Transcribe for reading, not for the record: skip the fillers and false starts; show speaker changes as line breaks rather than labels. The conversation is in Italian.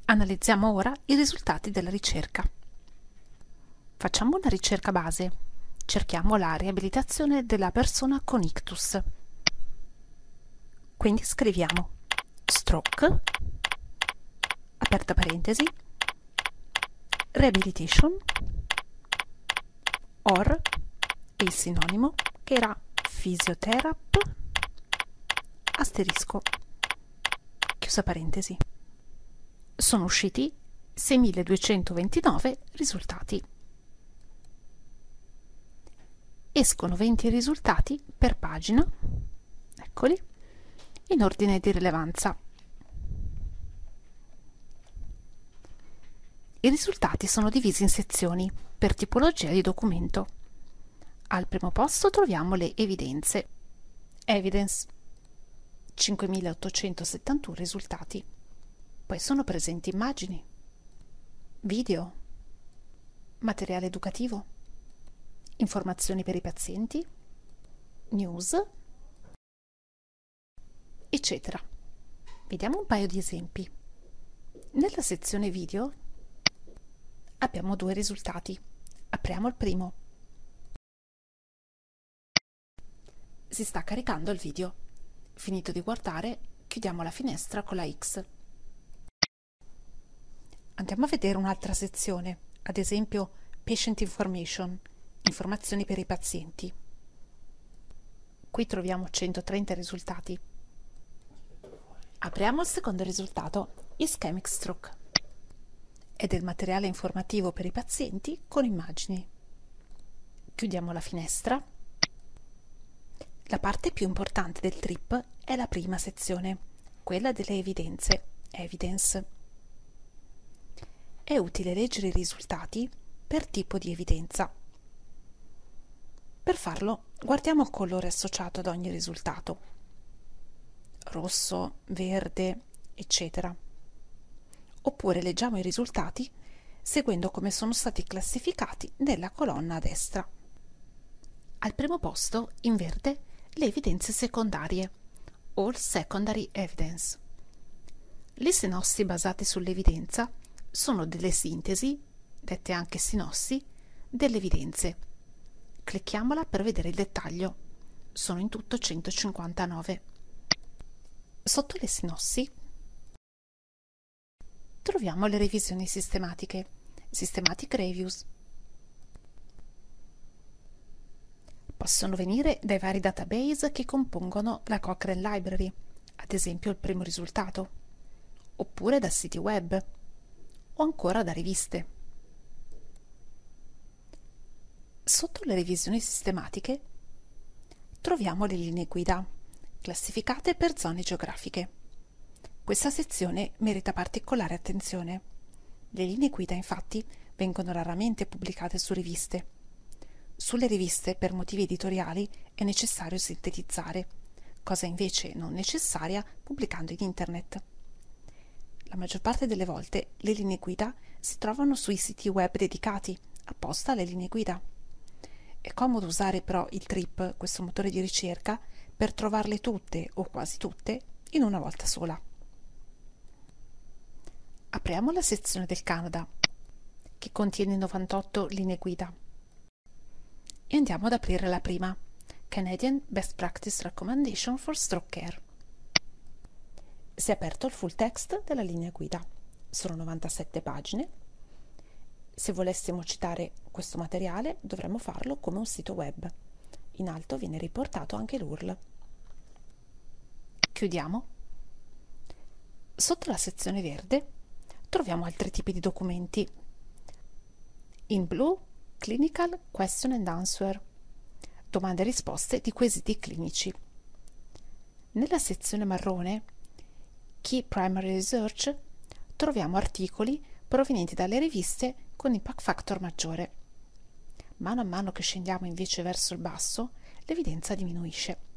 Analizziamo ora i risultati della ricerca. Facciamo una ricerca base. Cerchiamo la riabilitazione della persona con ictus. Quindi scriviamo stroke, aperta parentesi, rehabilitation, or il sinonimo che era physiotherapy, asterisco, chiusa parentesi. Sono usciti 6.229 risultati. Escono 20 risultati per pagina, eccoli, in ordine di rilevanza. I risultati sono divisi in sezioni per tipologia di documento. Al primo posto troviamo le evidenze. Evidence, 5.871 risultati. Poi sono presenti immagini, video, materiale educativo, informazioni per i pazienti, news, eccetera. Vediamo un paio di esempi. Nella sezione video abbiamo due risultati. Apriamo il primo. Si sta caricando il video. Finito di guardare, chiudiamo la finestra con la X. Andiamo a vedere un'altra sezione, ad esempio Patient Information, informazioni per i pazienti. Qui troviamo 130 risultati. Apriamo il secondo risultato, Ischemic Stroke. È del materiale informativo per i pazienti con immagini. Chiudiamo la finestra. La parte più importante del TRIP è la prima sezione, quella delle evidenze, Evidence. È utile leggere i risultati per tipo di evidenza. Per farlo, guardiamo il colore associato ad ogni risultato. Rosso, verde, eccetera. Oppure leggiamo i risultati seguendo come sono stati classificati nella colonna a destra. Al primo posto, in verde, le evidenze secondarie, All Secondary Evidence. Le sinossi basate sull'evidenza sono delle sintesi, dette anche sinossi, delle evidenze. Clicchiamola per vedere il dettaglio. Sono in tutto 159. Sotto le sinossi troviamo le revisioni sistematiche, Systematic Reviews. Possono venire dai vari database che compongono la Cochrane Library, ad esempio il primo risultato, oppure da siti web, o ancora da riviste. Sotto le revisioni sistematiche troviamo le linee guida, classificate per zone geografiche. Questa sezione merita particolare attenzione. Le linee guida, infatti, vengono raramente pubblicate su riviste. Sulle riviste, per motivi editoriali, è necessario sintetizzare, cosa invece non necessaria pubblicando in internet. La maggior parte delle volte le linee guida si trovano sui siti web dedicati apposta alle linee guida. È comodo usare però il TRIP, questo motore di ricerca, per trovarle tutte o quasi tutte in una volta sola. Apriamo la sezione del Canada, che contiene 98 linee guida, e andiamo ad aprire la prima, Canadian Best Practice Recommendation for Stroke Care. Si è aperto il full text della linea guida. Sono 97 pagine. Se volessimo citare questo materiale, dovremmo farlo come un sito web. In alto viene riportato anche l'URL. Chiudiamo. Sotto la sezione verde troviamo altri tipi di documenti. In blu, Clinical Question and Answer, domande e risposte di quesiti clinici. Nella sezione marrone, Key Primary Research, troviamo articoli provenienti dalle riviste con impact factor maggiore. Mano a mano che scendiamo invece verso il basso, l'evidenza diminuisce.